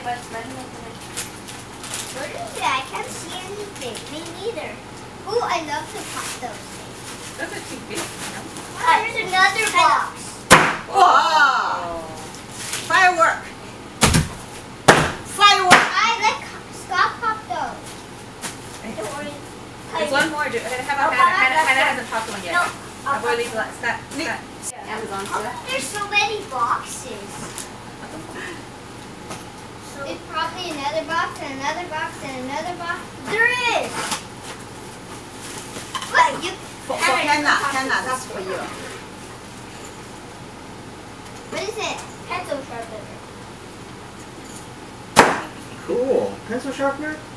but let me open it. What is it? I can't see anything. Me neither. Ooh, I love to pop those things. Those are too big, you know? Here's another box. Whoa! Firework! Firework! I let Scott pop those. Don't worry. There's one more. How about Hannah hasn't popped one yet. No. I'll boil these. Scott. Amazon stuff. There's so many boxes. There's probably another box and another box and another box. There is. What? You? For Hannah, that's for you. What is it? Pencil sharpener. Cool. Pencil sharpener?